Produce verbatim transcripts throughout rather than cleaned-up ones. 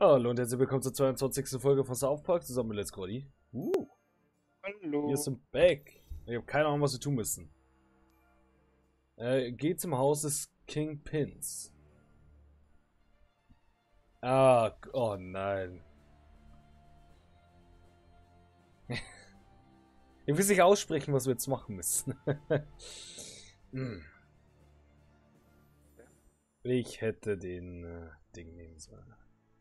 Hallo und herzlich willkommen zur zweiundzwanzigsten Folge von South Park zusammen mit Let's Cody. Uh, Hallo. wir sind back. Ich habe keine Ahnung, was wir tun müssen. Äh, geht zum Haus des Kingpins. Ah, oh nein. Ich will nicht aussprechen, was wir jetzt machen müssen. hm. Ich hätte den äh, Ding nehmen sollen.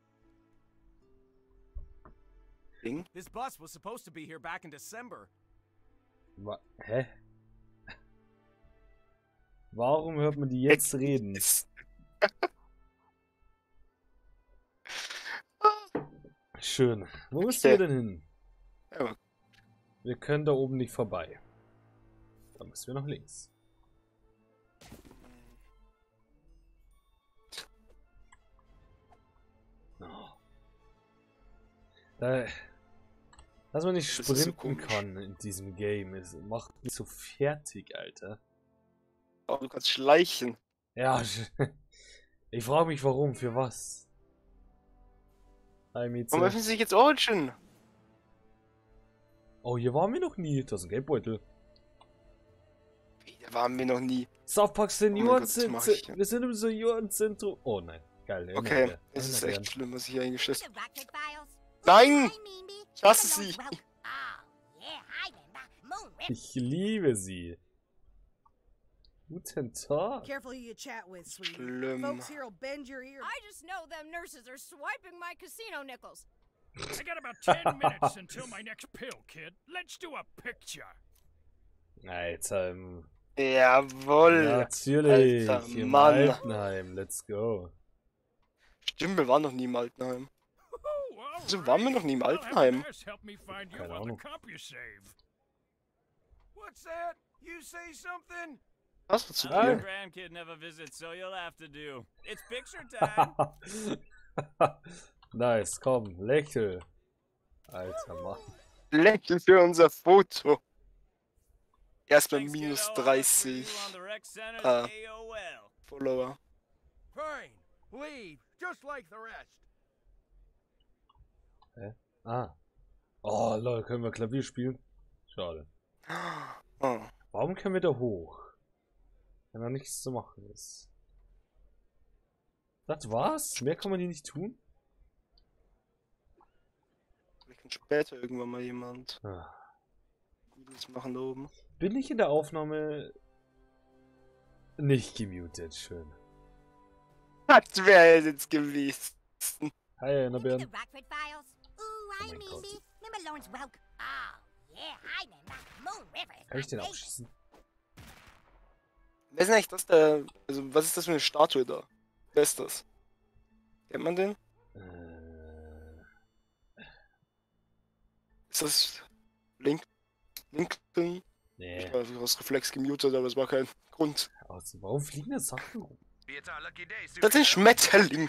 Ding? This bus was supposed to be here back in December. Wa Hä? Warum hört man die jetzt reden? Schön. Wo müssen wir denn hin? Ja. Wir können da oben nicht vorbei. Da müssen wir nach links. Oh. Da, dass man nicht Das ist so sprinten komisch. kann in diesem Game, es macht mich so fertig, Alter. Oh, du kannst schleichen. Ja, ich frage mich warum, für was? Hi, Mieze. Warum öffnen sie sich jetzt Origin? Oh, hier waren wir noch nie. Das ist ein Geldbeutel. Da waren wir noch nie. South Park Oh mein Senioren Gott, das sind. mach ich. Wir sind im Seniorenzentrum. Oh nein, geil. Okay, das das ist echt schlimm, was ich hier eingeschlossen habe. Nein! Ich hasse sie. Ich liebe sie. Guten Tag. Careful who you chat with, sweetie. Schlimm. Folks here will bend your ear. I just know them nurses are swiping my casino nickels. I got about ten minutes until my next pill, kid. Let's do a picture. Alter, im- Jawohl. natürlich. Alter, Im Mann. Altenheim. Let's go. Stimmt, wir waren noch nie im Altenheim. Oh, all Wieso waren wir noch nie im I'll have Altenheim? the nurse help me find you Keine while the Ahnung. CompuSave. What's that? You say something? Was war zu Ah. Your dir? grandkid never visits, so you'll have to do. It's picture time. Nice, komm, lächel. Alter Mann. Lächeln für unser Foto. Erstmal Thanks, minus kiddo. I'll dreißig put you on the rec center's Ah. A O L. Follower. Fine. Leave, just like the rest. Ah. Oh, Leute, können wir Klavier spielen? Schade. Oh. Warum können wir da hoch? Wenn da nichts zu machen ist. Das war's? Mehr kann man hier nicht tun? Wir können später irgendwann mal jemand Ah. Gutes machen da oben. Bin ich in der Aufnahme nicht gemutet? Schön. Das wäre jetzt gewesen. Hi, Annabelle. The Rockford Files. Ooh, Oh hi, mein Gott. Mimi. Remember Lawrence Welk? Oh, yeah, I remember. Moon River is Kann ich my den favorite. abschießen? Wer ist denn eigentlich das der. Also, was ist das für eine Statue da? Wer ist das? Kennt man den? Äh, Ist das. Link? Lincoln? nee. Ich war aus Reflex gemutet, aber es war kein Grund. Also, warum fliegen da Sachen rum? Das sind Schmetterlinge.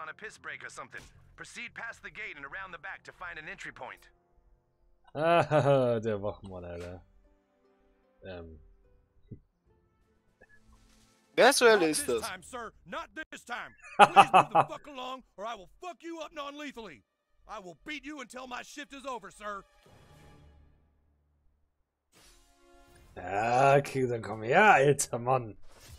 Ah, der Wachmann, Alter. Ähm. Wer zur Not Hölle this ist das? time, sir. Not this time. Please move the fuck along, or I will fuck you up non-lethally. I will beat you until my shift is over, sir. Ja, okay, dann komm her, alter Mann.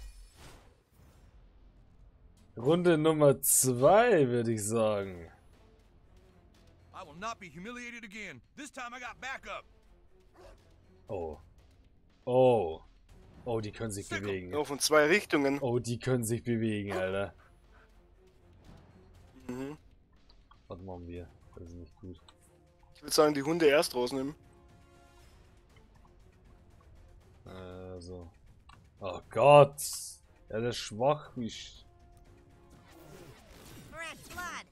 Runde Nummer zwei, würde ich sagen. I will not be humiliated again. This time I got backup. Oh. Oh. Oh, die können sich Sick 'em. bewegen. Nur von zwei Richtungen. Oh, die können sich bewegen, Alter. Mhm. Was machen wir? Das ist nicht gut. Ich würde sagen, die Hunde erst rausnehmen. Also. Oh Gott. Ja, der ist schwach wie sch Red's blood.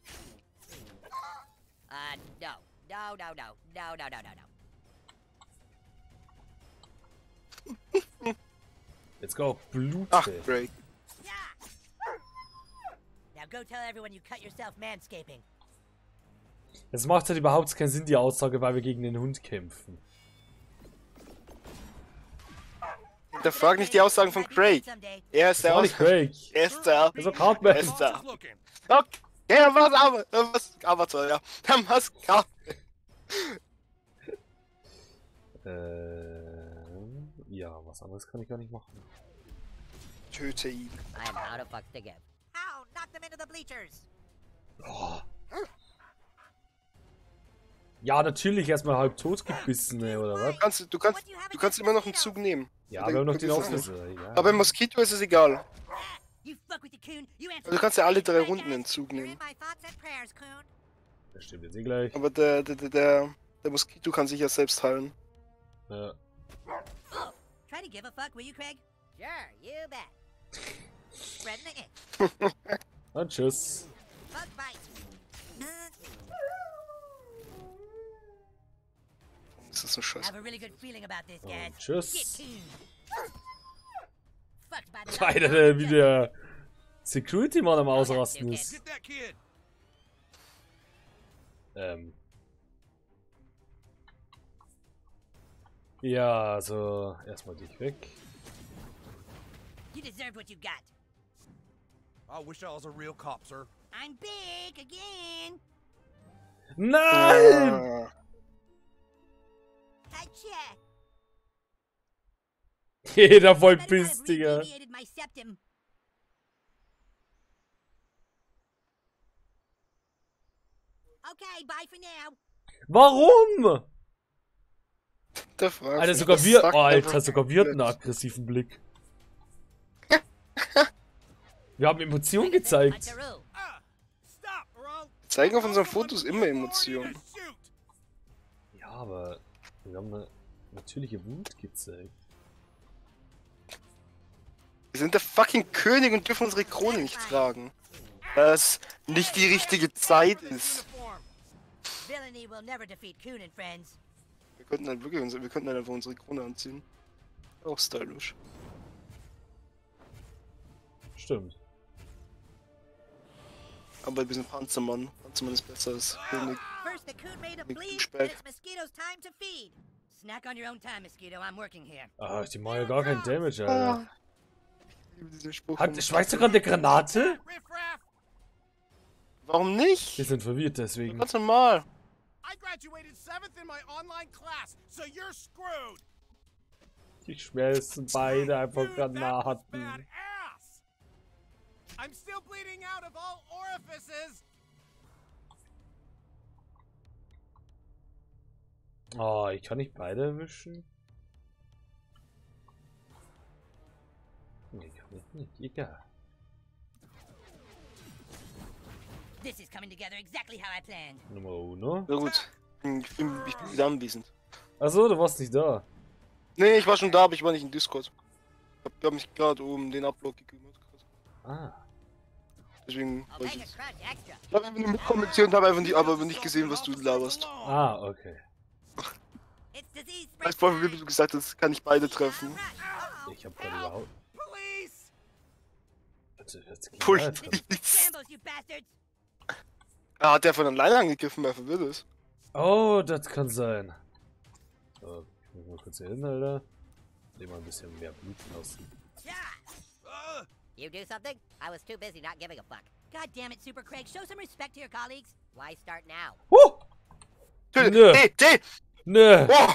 Uh, no. No, no, no. No, no, no, no, no. Let's go. Blut. Ach, ey. Break. Yeah. Now go tell everyone you cut yourself manscaping. Es macht halt überhaupt keinen Sinn, die Aussage, weil wir gegen den Hund kämpfen. Hinterfrag nicht die Aussagen von Craig. Er ist Das der war nicht Aus Craig. Er ist der. Das war Cartman. Er ist der. Looking. Okay, Ja, was aber, was Avatar, ja. Was gab? Ähm, ja, was anderes kann ich gar nicht machen. Töte ihn. I am out of fucks to give. Ow! Knock them into the bleachers! Oh. Ja, natürlich erstmal halb tot gebissen, ey, oder was? Du kannst, du kannst, du kannst immer noch einen Zug nehmen. Ja, wir haben noch den Ja. Auslöser. Ja. Aber im Moskito ist es egal. You fuck with the coon, you answer Du kannst ja alle drei Runden in Zug You're nehmen. in my thoughts and prayers, coon. Das stimmt jetzt eh gleich. Aber der, der, der, der, der Moskito kann sich ja selbst heilen. Ja. Try to give a fuck, will you, Craig? Sure, you bet. Spreading the itch. Und tschüss. Bug bite. Das ist so I scheiße. have a really good feeling about this, guys. Und tschüss. Get coon. Fucked by the Alter, der wie der Security-Mann am Ausrasten ist. Get that kid. Ähm. Ja, also erstmal dich weg. You deserve what you got. I wish I was a real cop, sir. I'm big again. Nein! Ah, Achha. Jeder voll Better not piss, have Digga. radiated my septum. Okay, bye for now. Warum? der fragt Alter, mich, sogar das wir. sagt Oh, Alter, einfach sogar wir hatten einen komplett. aggressiven Blick. Wir haben Emotionen Like I said, gezeigt. Puntaroo. Ah! Stop, or I'll... Wir zeigen auf unseren I'll give Fotos you immer authority Emotionen. to shoot. Ja, aber wir haben eine natürliche Wut gezeigt. Wir sind der fucking König und dürfen unsere Krone nicht tragen. Weil es nicht die richtige Zeit ist. Villainy will never defeat Coon and friends. Wir könnten halt wirklich unsere, wir könnten halt einfach unsere Krone anziehen. Auch stylisch. Stimmt. Aber wir sind Panzermann. Panzermann ist besser als König. First, the coon made a Big bleed, douchebag. then it's Mosquito's time to feed. Snack on your own time, Mosquito. I'm working here. Ah, die machen ja gar keinen Damage, Alter. Ich liebe diesen Spruch. Hat, schmeißt du gerade eine Granate? Riff raff. Warum nicht? Wir sind verwirrt deswegen. Ganz normal. I graduated seventh in my online class, so you're screwed. Die schmeißen beide einfach Dude, that was Granaten. badass. I'm still bleeding out of all orifices. Oh, ich kann nicht beide erwischen. Nee, kann ich nicht. Egal. This is coming together exactly how I planned. Nummer uno. Na gut. Ich bin, ich bin wieder anwesend. Achso, du warst nicht da. Nee, ich war schon da, aber ich war nicht in Discord. Ich hab, ich hab mich gerade um den Upload gekümmert. Ah. Deswegen I'll wollte make ich a jetzt. crunch extra. Ich hab einfach nur mitkommentiert und hab einfach nicht, aber nicht gesehen, was du laberst. Ah, okay. It's disease Als spread vorhin, wie time. du gesagt hast, kann ich beide treffen. Uh-oh. Ich hab gerade überhaupt. Police! Also, jetzt geht Police. weiter. Shambles, you bastards. Ah, hat der von alleine angegriffen, wer verwirrt ist. Oh, das kann sein. So, ich muss mal kurz hier hin, Alter. Dem mal ein bisschen mehr Blut aussieht. Yeah. Uh, You do something? I was too busy not giving a fuck. God damn it, Super Craig. Show some respect to your colleagues. Why start now? Huh! Tee, Nö. Tee, Tee! Nö! Oh!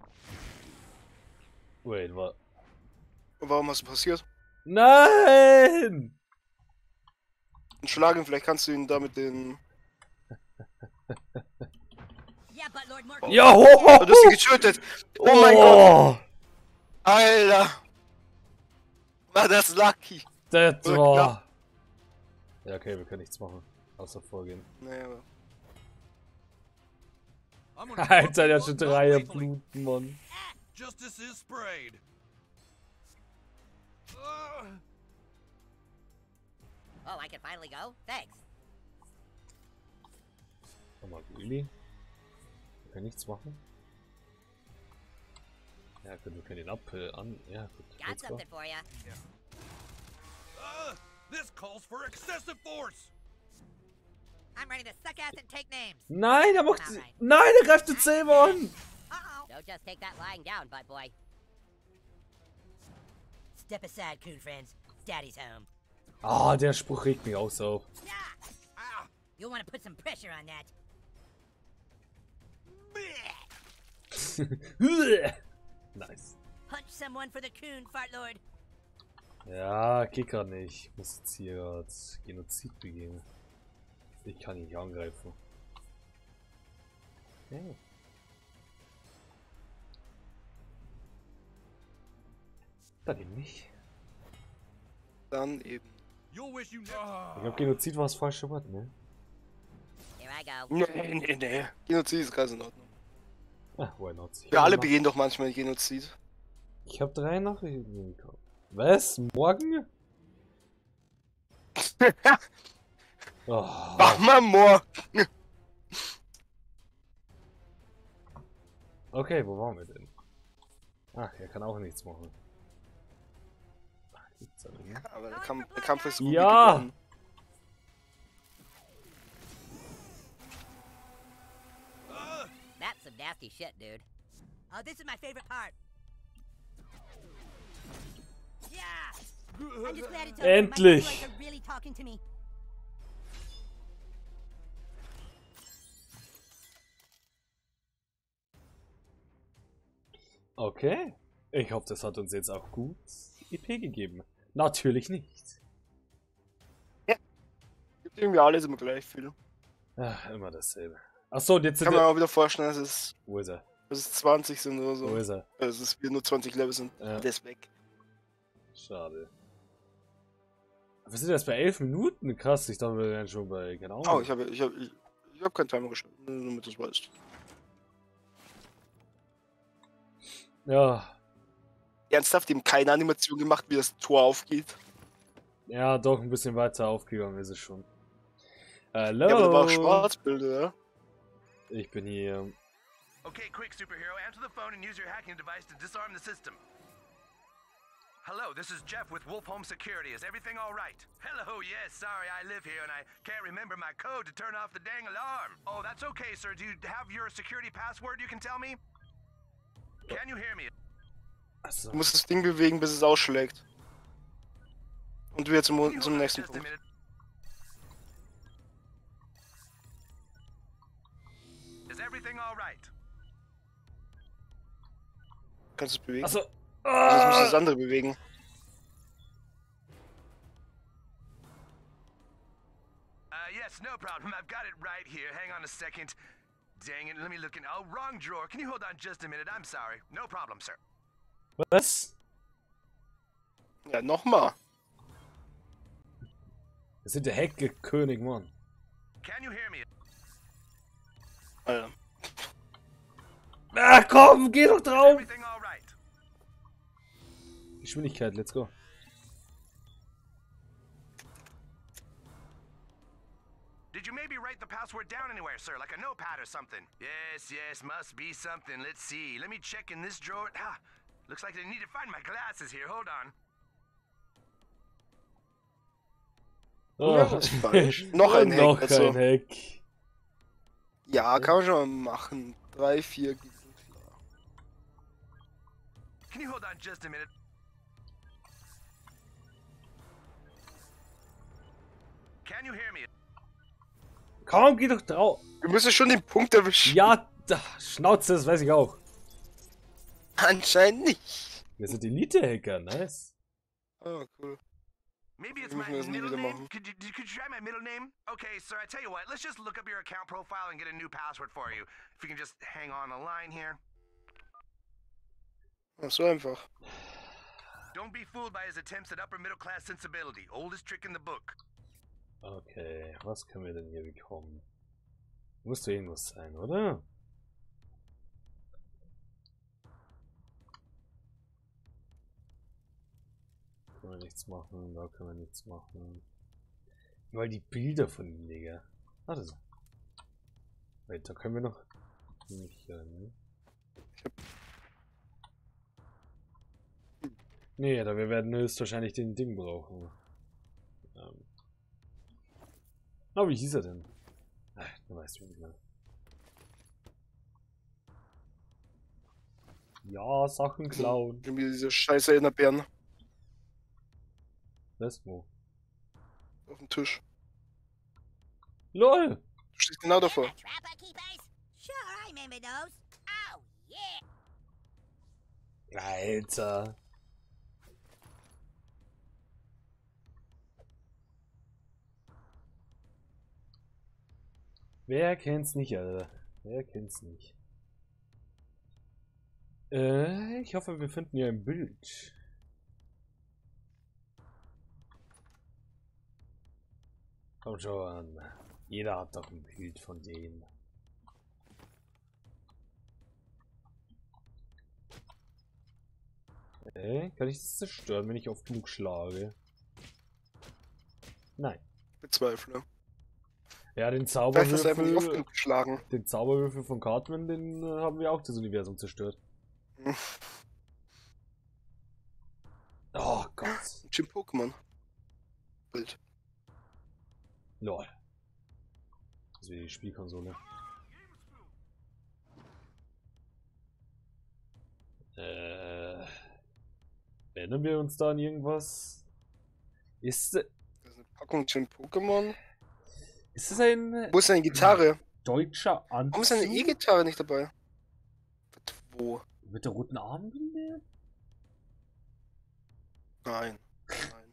Wait, was? Und warum hast du passiert? Nein! Und schlagen, vielleicht kannst du ihn da mit den. Yeah, but Lord Morgan. Ja, ho, Oh, ho, du hast ihn ho. getötet! Oh mein Gott! Oh, Alter! War das lucky! das Oder war... knapp. Ja, okay, wir können nichts machen. Außer vorgehen. Nee, aber. I'm gonna Alter, der hat fuck schon you up drei non-lethally. Bluten, Mann. Justice is sprayed. Uh, Oh, I can finally go? Thanks. Nochmal, Willi. Wir können nichts machen. Ja, gut, wir können den ab äh, an. Ja, gut. Got let's go. something for ya. uh, this calls for excessive force. I'm ready to suck ass and take names. Nein, er macht. Alright. Nein, er greift den selber an! Uh-oh. Don't just take that lying down, butt boy. Step aside, coon friends. Daddy's home. Ah, der Spruch regt mich auch so auf. Yeah. Ah, You'll want to put some pressure on that. Nice. Punch someone for the coon, Fartlord. Ja, geht grad nicht. Ich muss jetzt hier grad Genozid begehen. Ich kann ihn nicht angreifen. Okay. Dann eben nicht. Dann eben. You'll wish you Ich never. glaube, Genozid war das falsche Wort, ne? Here I go. Nee, nee, nee. Genozid ist ganz in Ordnung. Ah, why not? Ich Wir hab alle noch- begehen doch manchmal Genozid. Ich habe drei Nachrichten bekommen. Was? Morgen? Oh. Mach mal morgen. Okay, wo waren wir denn? Ach, er kann auch nichts machen. Ach, gibt's aber nicht. Aber der Kampf, der Kampf ist so gut wie Ja. gewonnen. That's some nasty shit, dude. Oh, this is my favorite part. Yeah! I'm just glad it's over. Endlich. My droids are really talking to me. Okay. Ich hoffe, das hat uns jetzt auch gut E P gegeben. Natürlich nicht. Gibt irgendwie alles immer gleich viel. Ach, immer dasselbe. Achso, und jetzt sind Kann man wir... auch wieder vorstellen, dass es, Wo ist er? dass es zwanzig sind oder Wo so. ist er? Also dass wir nur zwanzig Level sind. Ja. Der ist weg. Schade. Wir sind jetzt bei elf Minuten? Krass, ich dachte, wir wären schon bei... Genau. Oh, ich habe ich hab, ich, ich hab keinen Timer gestellt. Nur damit du es weißt. Ja. Ernsthaft, die haben keine Animation gemacht, wie das Tor aufgeht. Ja, doch, ein bisschen weiter aufgegangen ist es schon. Hallo. Ja, aber da war auch Schwarzbilder, ja? Ich bin hier. Okay, quick, superhero. Answer the phone and use your hacking device to disarm the system. Hello, this is Jeff with Wolf Home Security. Is everything all right? Hello, yes, sorry, I live here and I can't remember my code to turn off the dang alarm. Oh, that's okay, sir. Do you have your security password you can tell me? Can you hear me? Achso. Du musst das Ding bewegen, bis es ausschlägt. Und wir zum, Can you zum hold on nächsten just a Punkt. minute? Is everything all right? Kannst du es bewegen? Achso. Also jetzt musst du das Ah! andere bewegen. Uh, yes, no problem. I've got it right here. Hang on a second. Dang it, let me look in. Oh, wrong drawer. Can you hold on just a minute? I'm sorry. No problem, sir. Was? Ja, nochmal. Wir sind der Hecke-König, Mann. Can you hear me? Alter. Ach komm, geh doch Is drauf! everything all right? Geschwindigkeit, let's go. Did you maybe write the password down anywhere, sir? Like a notepad or something? Yes, yes, must be something. Let's see. Let me check in this drawer. Ah, looks like I need to find my glasses here. Hold on. Oh. Ja, das ist falsch. Noch ein Hack, Noch also. ein Hack. Ja, kann man schon mal machen. Drei, vier. Klar. Can you hold on just a minute? Can you hear me? Komm, geh doch drauf. Wir müssen schon den Punkt erwischen. Ja, da, Schnauze, das weiß ich auch. Anscheinend nicht. Wir sind Elite-Hacker, nice. Oh, cool. Maybe it's Wir my müssen das nie middle wieder name. machen. Could you, could you try my middle name? Okay, sir, I tell you what. Let's just look up your account profile and get a new password for you. If you can just hang on the line here. Ach, so einfach. Don't be fooled by his attempts at upper middle class sensibility. Oldest trick in the book. Okay, was können wir denn hier bekommen? Muss doch irgendwas sein, oder? Können wir nichts machen, da können wir nichts machen. Weil die Bilder von ihm, Digga. Warte so. Wait, da können wir noch nicht, äh, ne? Nee, da wir werden höchstwahrscheinlich den Ding brauchen. Ähm. Oh, wie hieß er denn? Ach, du weißt nicht mehr. Ja, Sachen klauen. Irgendwie diese scheiße Erinnerbären Was? Wo? auf dem Tisch. LOL! Du stehst genau davor. Trapper keepers? Sure, I remember those. Oh, yeah. Alter. Wer kennt's nicht, Alter? Wer kennt's nicht? Äh, ich hoffe, wir finden hier ein Bild. Komm schon. Jeder hat doch ein Bild von denen. Äh, kann ich das zerstören, wenn ich oft genug schlage? Nein. Bezweifle. Ja, den Vielleicht hast du einfach nicht oft Zauberwürfel, genug geschlagen. den Zauberwürfel von Cartman, den äh, haben wir auch das Universum zerstört. Hm. Oh Gott. Jim Pokémon. Bild. Lol. Das ist wie die Spielkonsole. Äh. Erinnern wir uns da an irgendwas? Ist, Das ist eine Packung Jim Pokémon. ist es ein Wo ist deine Gitarre? deutscher Anzug? Warum ist deine E-Gitarre nicht dabei? Wo? Mit der roten Armbinde? Nein. Nein.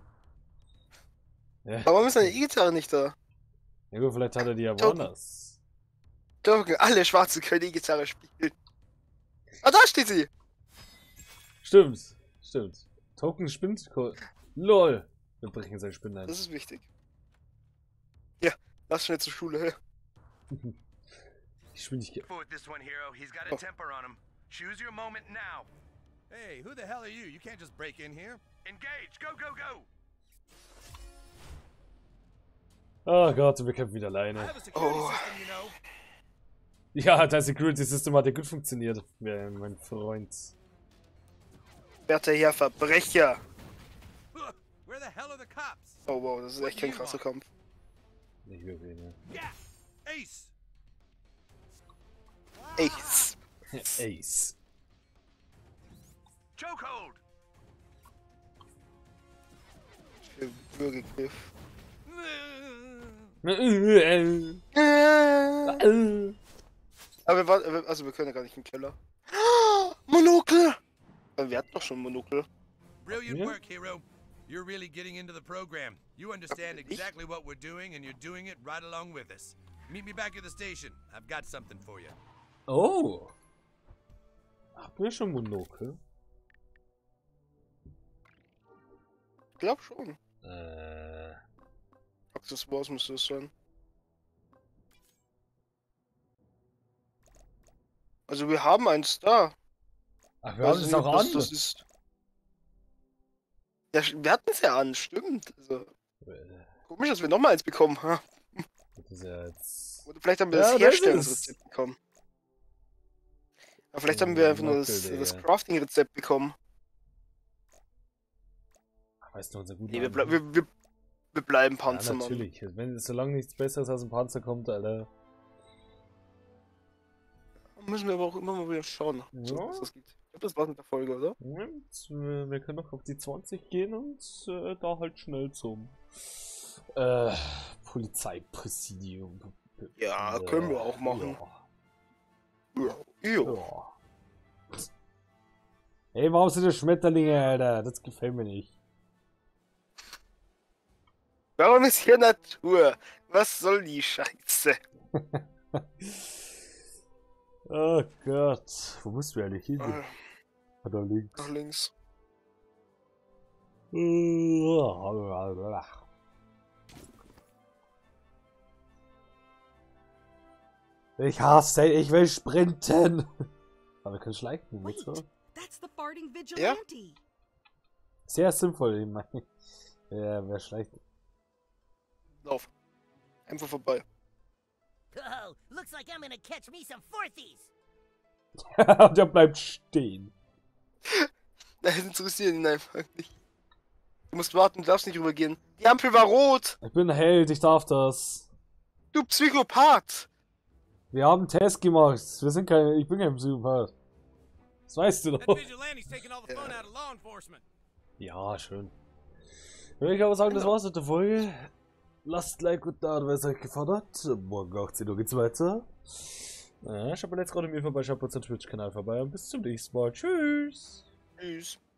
Ja. Warum ist deine E-Gitarre nicht da? Ja gut, vielleicht hat er die ja Token. woanders. Doch, alle Schwarze können E-Gitarre spielen. Ah, da steht sie! Stimmt, stimmt. Token spinnt. LOL. Wir brechen seine Spinne ein. Das ist wichtig. Ja, lass schnell zur Schule her. Geschwindigkeit. With this one, hero. He's got a Oh. temper on him. Choose your moment now. Hey, who the hell are you? You can't just break in here. Engage. Go, go, go. Oh Gott, wir kämpfen wieder I alleine. have a security Oh. system, you know. Ja, das Security System hat ja gut funktioniert, mein Freund. Werter Herr Verbrecher! Ugh, where the hell are the cops? Oh wow, das ist echt kein krasser Kampf. Nicht wirklich, ne? Yeah, Ace. Ace! Ace. Chokehold. Für Würgegriff. Aber wir waren, also wir können ja gar nicht im Keller. Monokel! Aber wir hatten doch schon Monokel. Brilliant Yeah. work, hero. You're really getting into the program. You understand Ich? exactly what we're doing, and you're doing it right along with us. Meet me back at the station. I've got something for you. Oh. Haben wir schon Monokel? Ich glaub schon. Äh. Accessoires müsste es sein. Also wir haben eins da. Ach, wir Weiß haben es nicht, auch ob das, an. das ist. Ja, wir hatten es ja an, stimmt. Also, Äh, komisch, dass wir nochmal eins bekommen. Ha? Das ist ja jetzt. Oder vielleicht haben wir Ja, das das Herstellungsrezept ist- bekommen. Aber vielleicht Ja, haben wir einfach nur das, Monokel, das Digga. Crafting-Rezept bekommen. Ach, weißt du, unser guter Nee, wir, ble Mann. wir, wir, wir bleiben Ja, Panzermann. natürlich. Wenn solange nichts Besseres als ein Panzer kommt, Alter. Müssen wir aber auch immer mal wieder schauen, so, Ja. was das gibt. Ich glaube, das war's mit der Folge, oder? Und äh, wir können noch auf die zwanzig gehen und äh, da halt schnell zum äh, Polizeipräsidium. Ja, können wir auch machen. Ja. Ja. Jo. Ja. Hey, warum sind das Schmetterlinge, Alter? Das gefällt mir nicht. Warum ist hier Natur? Was soll die Scheiße? Oh Gott. Wo musst du eigentlich hin? Äh, Ah, da links. Nach links. Ich hasse, ich will sprinten. Aber wir können schleichen, Wait, nicht so? that's the farting vigilante. Sehr sinnvoll, ich meine. Ja, wer schleicht? Lauf. Einfach vorbei. Oh, looks like I'm gonna catch me some fourthies. Und er bleibt stehen. Das interessiert ihn einfach nicht. Du musst warten, du darfst nicht rübergehen. Die Ampel war rot! Ich bin ein Held, ich darf das. Du Psychopath! Wir haben einen Test gemacht. Wir sind kein, ich bin kein Psychopath. Das weißt du That doch. vigilante's taking all the fun out of law enforcement. Ja, schön. Würde ich aber sagen, das war's mit der Folge. lasst Like und da, wenn es euch gefallen hat. Morgen achtzehn Uhr geht's weiter. Äh, schaut mal jetzt gerade mir vorbei, schaut mal unseren Twitch-Kanal vorbei und bis zum nächsten Mal. Tschüss. Tschüss.